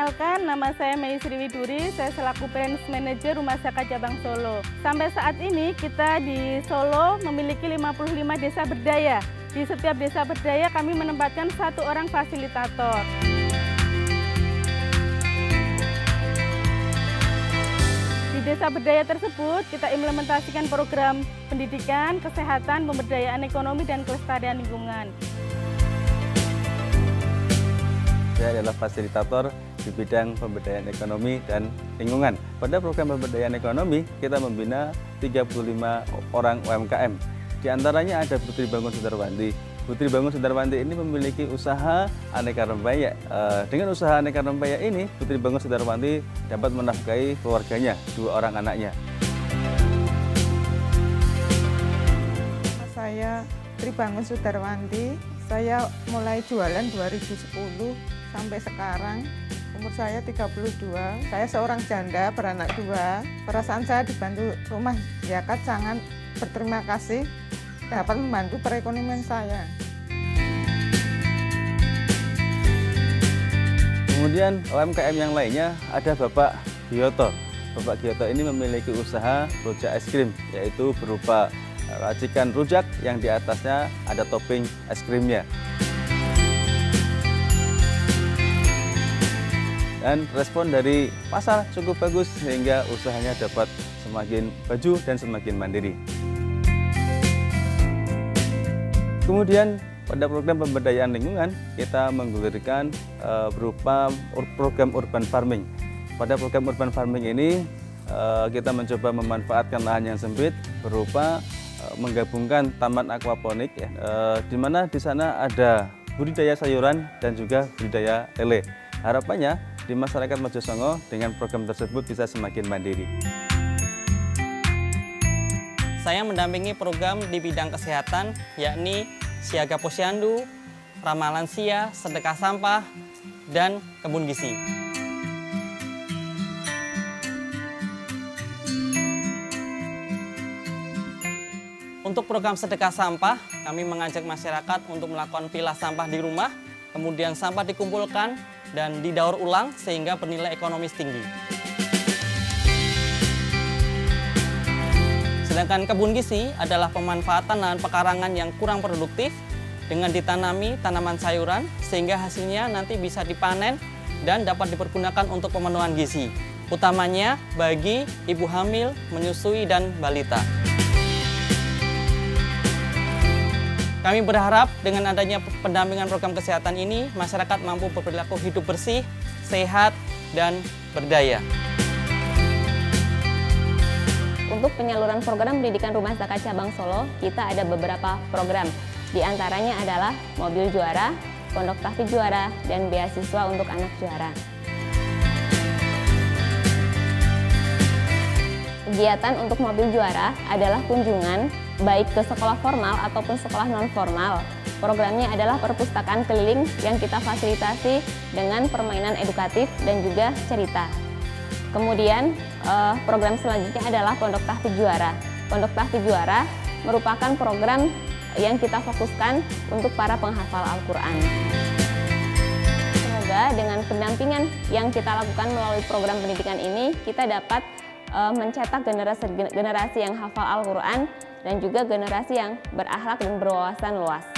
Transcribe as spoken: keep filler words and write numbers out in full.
Perkenalkan, nama saya Mei Sriwiduri, saya selaku Branch Manager Rumah Zakat Cabang Solo. Sampai saat ini kita di Solo memiliki lima puluh lima desa berdaya. Di setiap desa berdaya kami menempatkan satu orang fasilitator. Di desa berdaya tersebut kita implementasikan program pendidikan, kesehatan, pemberdayaan ekonomi, dan kelestarian lingkungan. Saya adalah fasilitator di bidang pemberdayaan ekonomi dan lingkungan. Pada program pemberdayaan ekonomi, kita membina tiga puluh lima orang U M K M. Di antaranya ada Putri Bangun Sundarwanti. Putri Bangun Sundarwanti ini memiliki usaha aneka rempeyek. Dengan usaha aneka rempeyek ini, Putri Bangun Sundarwanti dapat menafkahi keluarganya, dua orang anaknya. Saya Putri Bangun Sundarwanti. Saya mulai jualan dua ribu sepuluh sampai sekarang. Umur saya tiga puluh dua. Saya seorang janda beranak dua. Perasaan saya dibantu Rumah Zakat sangat berterima kasih dapat membantu perekonomian saya. Kemudian U M K M yang lainnya ada Bapak Giyoto. Bapak Giyoto ini memiliki usaha rujak es krim, yaitu berupa racikan rujak yang di atasnya ada topping es krimnya. Dan respon dari pasar cukup bagus sehingga usahanya dapat semakin maju dan semakin mandiri. Kemudian pada program pemberdayaan lingkungan kita menggulirkan uh, berupa program urban farming. Pada program urban farming ini uh, kita mencoba memanfaatkan lahan yang sempit berupa uh, menggabungkan taman aquaponik, ya, uh, di mana di sana ada budidaya sayuran dan juga budidaya lele. Harapannya di masyarakat Mojosongo dengan program tersebut bisa semakin mandiri. Saya mendampingi program di bidang kesehatan, yakni Siaga Posyandu, Ramah Lansia, Sedekah Sampah, dan Kebun Gizi. Untuk program Sedekah Sampah, kami mengajak masyarakat untuk melakukan pilah sampah di rumah, kemudian sampah dikumpulkan dan didaur ulang sehingga bernilai ekonomis tinggi. Sedangkan kebun gizi adalah pemanfaatan lahan pekarangan yang kurang produktif dengan ditanami tanaman sayuran sehingga hasilnya nanti bisa dipanen dan dapat dipergunakan untuk pemenuhan gizi, utamanya bagi ibu hamil, menyusui, dan balita. Kami berharap dengan adanya pendampingan program kesehatan ini, masyarakat mampu berperilaku hidup bersih, sehat, dan berdaya. Untuk penyaluran program pendidikan Rumah Zakat Cabang Solo, kita ada beberapa program. Di antaranya adalah Mobil Juara, Pondok Tahfidz Juara, dan Beasiswa untuk Anak Juara. Kegiatan untuk Mobil Juara adalah kunjungan baik ke sekolah formal ataupun sekolah non-formal. Programnya adalah perpustakaan keliling yang kita fasilitasi dengan permainan edukatif dan juga cerita. Kemudian program selanjutnya adalah Pondok Tahfidz Juara. Pondok Tahfidz Juara merupakan program yang kita fokuskan untuk para penghafal Al-Quran. Semoga dengan pendampingan yang kita lakukan melalui program pendidikan ini, kita dapat mencetak generasi, generasi yang hafal Al-Quran dan juga generasi yang berakhlak dan berwawasan luas.